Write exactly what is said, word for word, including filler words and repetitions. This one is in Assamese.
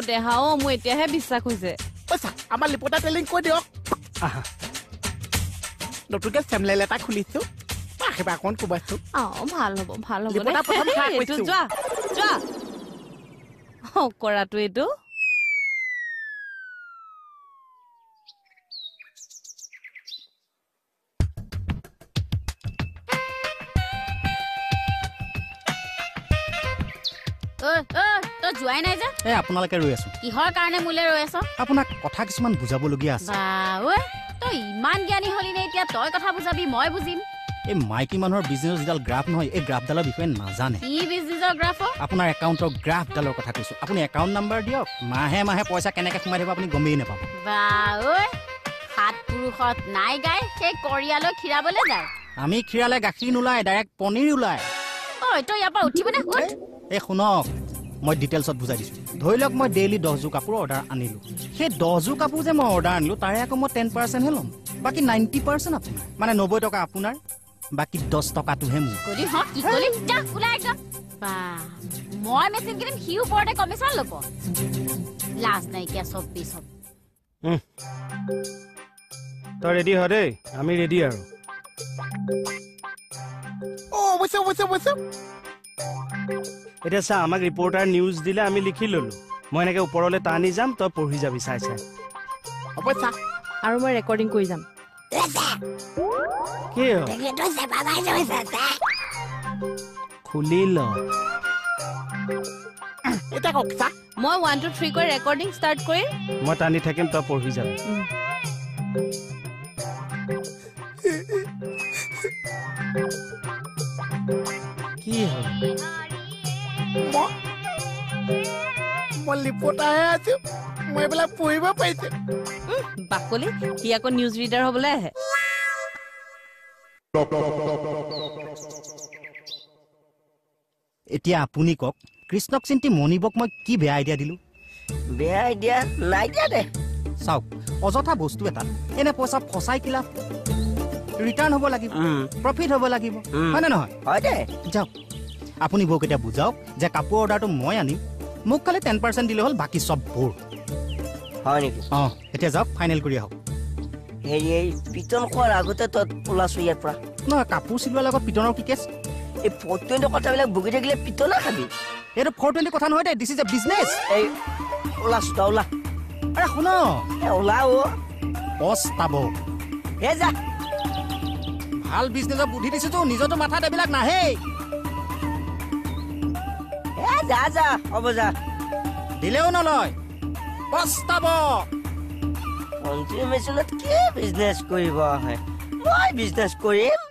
দেহা অ মই এতিয়াহে বিশ্বাস হৈছে পইচা আমাৰ লিপটা টেলিং কৈ দিয়ক নতুনকে চেমলেল এটা খুলিছো আহেবা কোন কোবাছো অ ভাল হ'ব ভাল হ'ব লিপটা প্ৰথম খাই কৈছো যোৱা যোৱা ও কৰাটো এটো ও ও তো জুৱাই নাই যে এ আপোনালোকে ৰৈ আছো কিহৰ কাৰণে মুলে ৰৈ আছ আপোনাক কথা কিছুমান বুজাবলগীয়া আছে বা ঐ তই ইমান জ্ঞানী হলি নে এতিয়া তই কথা বুজাবি মই বুজিম এই মাইকী মানুহৰ বিজনেছ যিডাল গ্ৰাফ নহয় এই গ্ৰাফডালৰ বিষয়ে নাজানে কি বিজনেছৰ গ্ৰাফ আপোনাৰ একাউণ্টৰ গ্ৰাফডালৰ কথা কৈছো আপুনি একাউণ্ট নাম্বাৰ দিয়ক মাহে মাহে পইচা কেনেকৈ সোমাই দিব আপুনি গমেই নাপাব বা ঐ সাত পুৰুষত নাই গাই সেই কৰিয়ালৈ খিৰাবলৈ যায় আমি খিৰালে গাখীৰ নোলায় ডাইৰেক্ট পনীৰ ওলায় ঐ তই ইয়াৰ পৰা উঠিবনে উঠ এই শুনক মই ডিটেইলছত বুজাই দিছোঁ ধৰি লওক মই ডেইলি দহযোৰ কাপোৰ অৰ্ডাৰ আনিলোঁ সেই দহযোৰ কাপোৰ যে মই অৰ্ডাৰ আনিলোঁ তাৰে আকৌ মই টেন পাৰ্চেণ্টহে ল'ম বাকী নাইণ্টি পাৰ্চেণ্ট আপোনাৰ মানে নব্বৈ টকা আপোনাৰ বাকী দহ টকাটোহে মোৰ কলি হ কি কলি যা ওলাই একদম বা মই মেচিন কিনিম সি ওপৰতে কমিশ্যন ল'ব লাজ নাইকিয়া চব পিছত তই ৰেডি হ দেই আমি ৰেডি আৰু ও বসে বসে বসে এতিয়া চা আমাক ৰিপৰ্টাৰ নিউজ দিলে আমি লিখি ললো মই এনেকে ওপৰলৈ টানি যাম তই পঢ়ি যাবি চাই চাই পইচা আৰু মই ৰেকৰ্ডিং কৰি যাম কি খুলি ল এটা কক চা মই ওৱান টু থ্ৰী কৈ ৰেকৰ্ডিং ষ্টাৰ্ট কৰিম মই টানি থাকিম তই পঢ়ি যাবি কি হ'ল মই লিপটাহে আছো মই এইবিলাক পঢ়িব পাৰিছো বাকলি সি আকৌ নিউজ ৰিডাৰ হ'বলৈ আহে এতিয়া আপুনি কওক কৃষ্ণক চিন্তি মণিবক মই কি বেয়া আইডিয়া দিলো বেয়া আইডিয়া নাই দিয়া দে চাওক অযথা বস্তু এটা এনে পইচা ফচাই কিলা ৰিটাৰ্ণ হ'ব লাগিব প্ৰফিট হ'ব লাগিব হয়নে নহয় হয় দে যাওক আপুনি বৌক এতিয়া বুজাওক যে কাপোৰ অৰ্ডাৰটো মই আনিম মোক খালি টেন পাৰ্চেণ্ট দিলে হ'ল বাকী চব বোৰ হয় নেকি অঁ এতিয়া যাওক ফাইনেল কৰি আহক হেৰি এই পিটন খোৱাৰ আগতে তই ওলাইছো ইয়াৰ পৰা নহয় কাপোৰ চিলোৱাৰ লগত পিটনৰ কি কেছ এই ফ'ৰ টুৱেণ্টি কথাবিলাক বগি থাকিলে পিটনা খাবি এইটো ফ'ৰ টুৱেণ্টি কথা নহয় দে দিছ ইজ এ বিজনেছ এই ওলাইছো তই ওলা আৰে শুন ওলা অ পস্তাব হে যা ভাল বিজনেছৰ বুদ্ধি দিছোতো নিজৰতো মাথাত এইবিলাক নাহেই এ যা যা হ'ব যা দিলেও নলয় পস্তাব পঞ্চি মেচিনত কি বিজনেছ কৰিব আহে মই বিজনেছ কৰিম